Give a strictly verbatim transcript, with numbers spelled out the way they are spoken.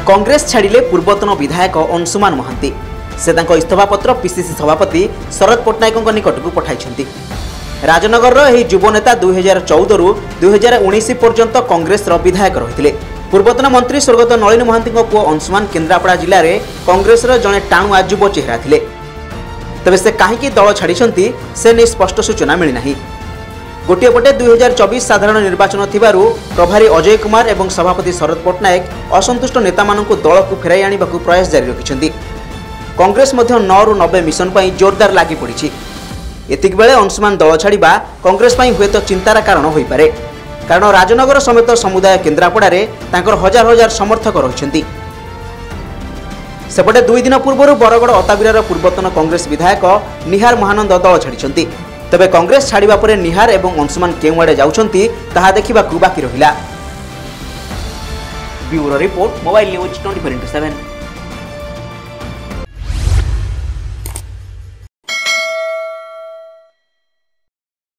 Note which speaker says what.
Speaker 1: कांग्रेस छाड़िले पूर्वतन विधायक अंशुमान महांती से इस्तफा पत्र पीसीसी सभापति शरद पट्टनायक निकट को पठाई। राजनगर युवनेता दुई हजार चौदह रु दुई हजार उन्नीस पर्यंत कांग्रेस विधायक रही। पूर्वतन मंत्री स्वर्गत नलिन महांती पुओ अंशुमान केन्द्रापड़ा जिले में कांग्रेस जड़े टाणुआ युव चेहरा थे। तेज से कहीं दल छाड़ी से नहीं स्पष्ट सूचना मिलना। गोटे पटे दुई हजार चौबीस साधारण निर्वाचन थिबारु प्रभारी अजय कुमार एवं सभापति शरद पट्टनायक असंतुष्ट नेता मानकु दल को फेराई आनिबाकु प्रयास जारी रखिछन्ति। कांग्रेस मध्य नौ रु नब्बे मिशन पई जोरदार लागि पड़िछि। एतिक बेले अंशुमान दल छाड़िबा कांग्रेस पई हुए तो चिंतार कारण होई पारे, कारण राजनगर समेत समुदाय केन्द्रापड़ा रे तांकर हजार हजार समर्थक रहिछन्ति। सेपटे दुई दिन पूर्व बरगड़ अताबिरार पूर्वतन कांग्रेस विधायक निहार महानंद दल छाड़ी। तेबे कांग्रेस छाड़िबा परे निहार एवं अंशुमान केउ आड़े जाउछन्ति ताहा देखिबाकु बाकी रहिला। Bureau report mobile news twenty four into seven.